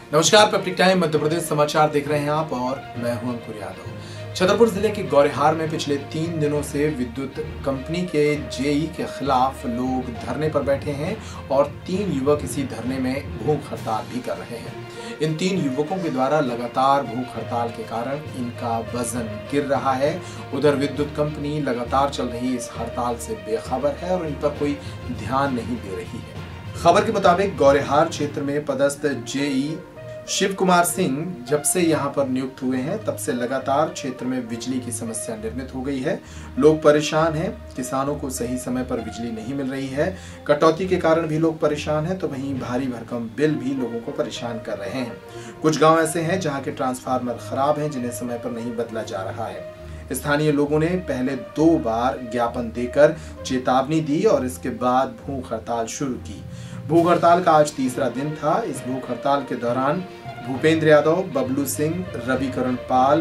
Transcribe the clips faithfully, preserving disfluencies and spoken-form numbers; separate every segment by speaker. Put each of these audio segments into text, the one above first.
Speaker 1: नमस्कार, public time Madhya Pradesh समाचार देख रहे हैं आप और मैं हूं अंकुर यादव। छतरपुर जिले के गौरेहार में पिछले तीन दिनों से विद्युत कंपनी के जेई के खिलाफ लोग धरने पर बैठे हैं और तीन युवक इसी धरने में भूख हड़ताल भी कर रहे हैं। इन तीन युवकों के द्वारा लगातार भूख हड़ताल के कारण इनका वजन गिर रहा है। उधर विद्युत कंपनी लगातार चल रही इस हड़ताल से बेखबर है और इन पर कोई ध्यान नहीं दे रही है। खबर के मुताबिक गौरेहार क्षेत्र में पदस्थ जेई शिव कुमार सिंह जब से यहां पर नियुक्त हुए हैं तब से लगातार क्षेत्र में बिजली की समस्या निर्मित हो गई है। लोग परेशान हैं, किसानों को सही समय पर बिजली नहीं मिल रही है। कटौती के कारण भी लोग परेशान हैं, तो वहीं भारी भरकम बिल भी लोगों को परेशान कर रहे हैं। कुछ गांव ऐसे हैं जहां के ट्रांसफार्मर खराब हैं, जिन्हें समय पर नहीं बदला जा रहा है। स्थानीय लोगों ने पहले दो बार ज्ञापन देकर चेतावनी दी और इसके बाद भूख हड़ताल शुरू की। भूख हड़ताल का आज तीसरा दिन था। इस भूख हड़ताल के दौरान भूपेंद्र यादव, बबलू सिंह, रविकरण पाल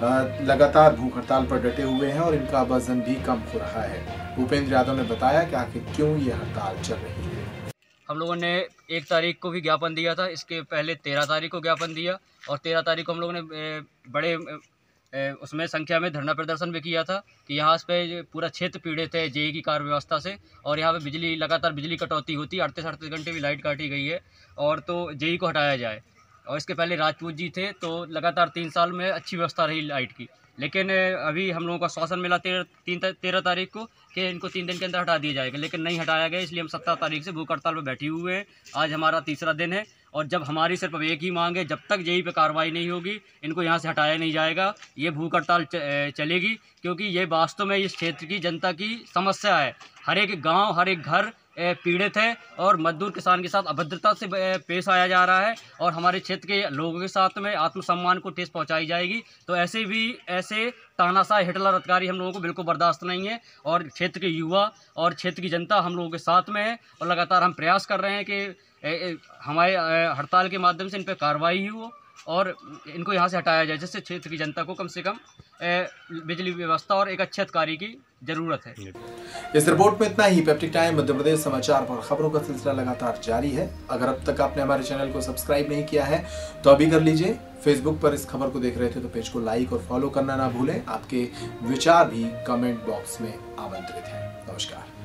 Speaker 1: लगातार भूख हड़ताल पर डटे हुए हैं और इनका वजन भी कम हो रहा है। भूपेंद्र यादव ने बताया कि आखिर क्यों ये हड़ताल चल रही है।
Speaker 2: हम लोगों ने एक तारीख को भी ज्ञापन दिया था, इसके पहले तेरह तारीख को ज्ञापन दिया और तेरह तारीख को हम लोगों ने बड़े उसमें संख्या में धरना प्रदर्शन भी किया था कि यहाँ पे पूरा क्षेत्र पीड़ित है जेई की कार्य व्यवस्था से और यहाँ पे बिजली लगातार बिजली कटौती होती है। अड़तीस अड़तीस घंटे भी लाइट काटी गई है और तो जेई को हटाया जाए। और इसके पहले राजपूत जी थे तो लगातार तीन साल में अच्छी व्यवस्था रही लाइट की, लेकिन अभी हम लोगों को आश्वासन मिला तेरह तीन तेरह तारीख को कि इनको तीन दिन के अंदर हटा दिया जाएगा, लेकिन नहीं हटाया गया। इसलिए हम सत्रह तारीख से भूख हड़ताल पर बैठे हुए हैं। आज हमारा तीसरा दिन है और जब हमारी सिर्फ अब एक ही मांग है, जब तक जेई पे कार्रवाई नहीं होगी इनको यहाँ से हटाया नहीं जाएगा, ये भूख हड़ताल चलेगी। क्योंकि ये वास्तव में इस क्षेत्र की जनता की समस्या है। हर एक गाँव, हर एक घर पीड़ित है और मजदूर किसान के साथ अभद्रता से पेश आया जा रहा है और हमारे क्षेत्र के लोगों के साथ में आत्मसम्मान को ठेस पहुंचाई जाएगी। तो ऐसे भी ऐसे तानाशाह हिटलर अधिकारी हम लोगों को बिल्कुल बर्दाश्त नहीं है और क्षेत्र के युवा और क्षेत्र की जनता हम लोगों के साथ में है और लगातार हम प्रयास कर रहे हैं कि हमारे हड़ताल के माध्यम से इन पर कार्रवाई हो और इनको यहाँ से हटाया जाए, जिससे क्षेत्र की जनता को कम से कम बिजली व्यवस्था और एक अच्छे अधिकारी की जरूरत है।
Speaker 1: इस रिपोर्ट में इतना ही। पब्लिक टाइम मध्य प्रदेश समाचार पर खबरों का सिलसिला लगातार जारी है। अगर अब तक आपने हमारे चैनल को सब्सक्राइब नहीं किया है तो अभी कर लीजिए। फेसबुक पर इस खबर को देख रहे थे तो पेज को लाइक और फॉलो करना ना भूलें। आपके विचार भी कमेंट बॉक्स में आमंत्रित हैं। नमस्कार।